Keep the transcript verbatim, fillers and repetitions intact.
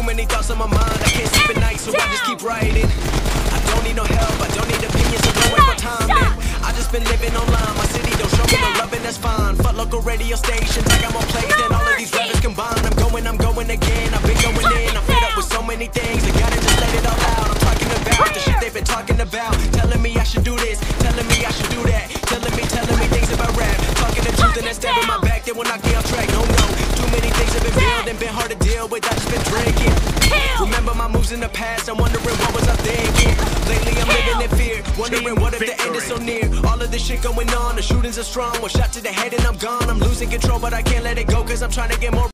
many thoughts on my mind, I can't sleep at night, so I just keep writing. I don't need no help, I don't need opinions, so don't waste my time, man. I just been living online, my city don't show me no love, and that's fine. Fuck local radio stations, I got more plays than all of these rappers combined. I'm going, I'm going again, I've been going in, I'm fed up with so many things, I gotta just let it all out. I'm talking about the shit they've been talking about, telling me I should do this, telling me I should do that, telling me, telling me things about rap, talking the truth and that stabbing my back, they will knock me off track. No, no, too many things have been building, been hard to deal with, I just been drinking. Remember my moves in the past, I'm wondering what was I thinking. Lately I'm living in fear, wondering what if the end is so near. All of this shit going on, the shootings are strong, one shot to the head and I'm gone. I'm losing control but I can't let it go, cause I'm trying to get more